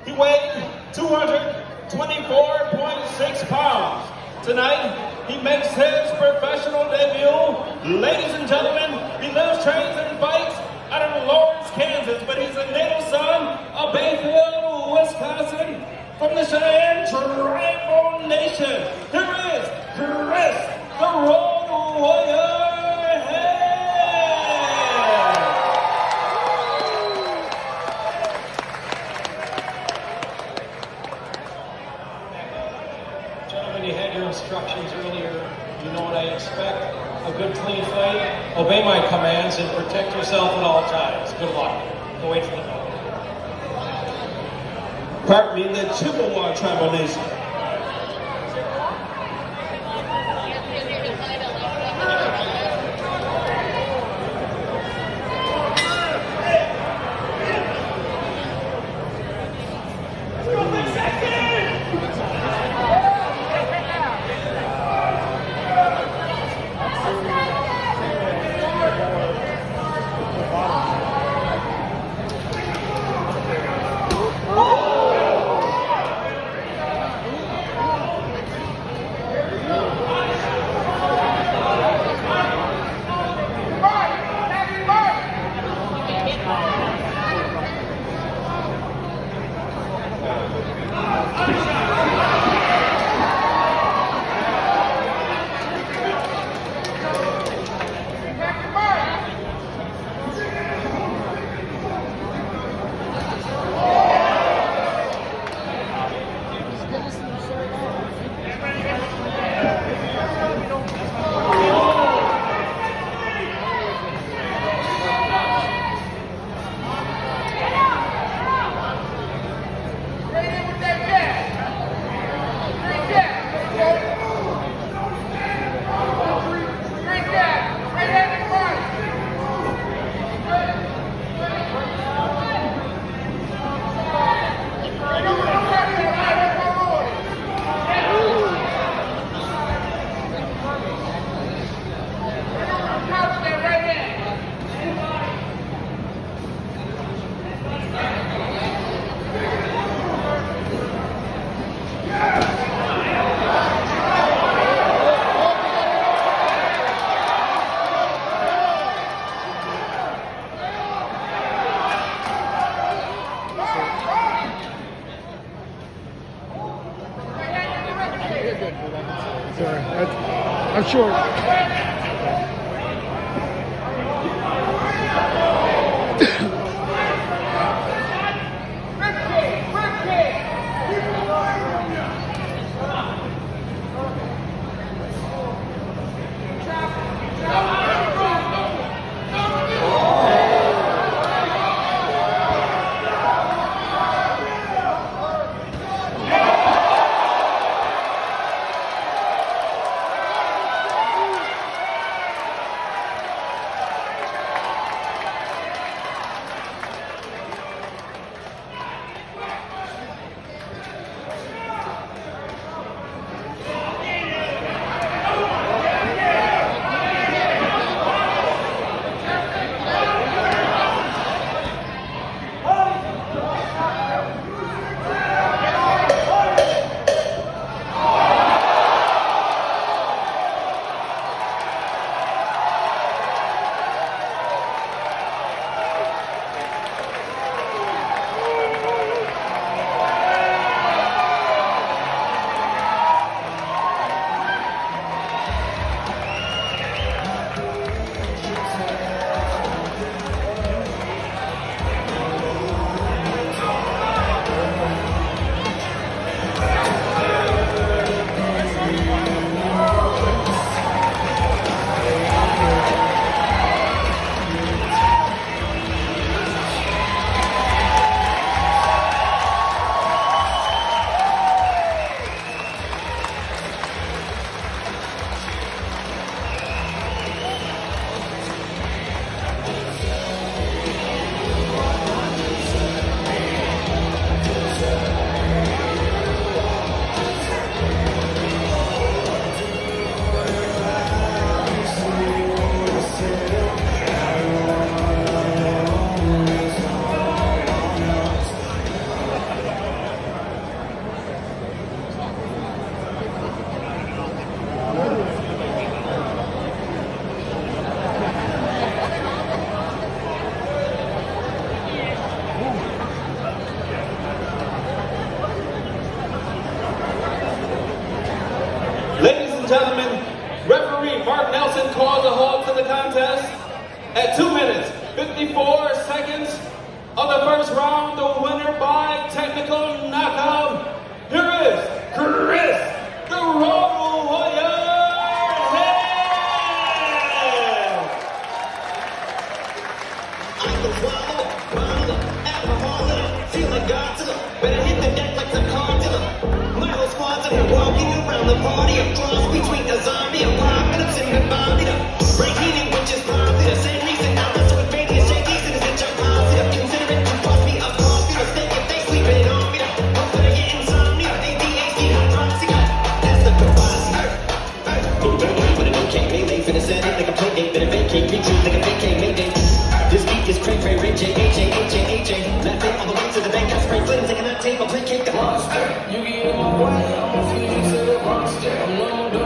He weighed 224.6 pounds. Tonight, he makes his professional debut. Ladies and gentlemen, he lives, trains, and fights out of Lawrence, Kansas, but he's a native son of Bayfield, Wisconsin, from the Cheyenne Tribal Nation. Here is Chris the Road Warrior. Instructions earlier, you know what I expect. A good clean fight, obey my commands, and protect yourself at all times. Good luck. Go wait for the bell. Pardon me, the Chippewa Tribal Nation. Sorry, I'm short. At 2 minutes, 54 seconds of the first round, the winner by technical knockout, here is Chris the Road Warrior Hill! I can swallow, bottle, alcohol in 'em, feel like Godzilla, better hit the deck like some Godzilla. My whole squad's up here walking around the party, a cross between a zombie, apocalypse, and a Bobby. Breaking in which is probably the same reason I wrestle with Radius JDs and his HR positive. Consider it to cost me a coffee mistake if they sleeping on me. Hopefully I get insomnia, ADHD, hypoxia. That's the capacity. Go down, but it okay, melee, finna set it like a play date, better vacate, retreat like a vacate, mayday. This beat is cray cray, Ray J, AJ, AJ, AJ. Laughing all the way to the bank, I spray flames, taking that tape, I'll placate the monster. You get in my way, I'm a future monster. I'm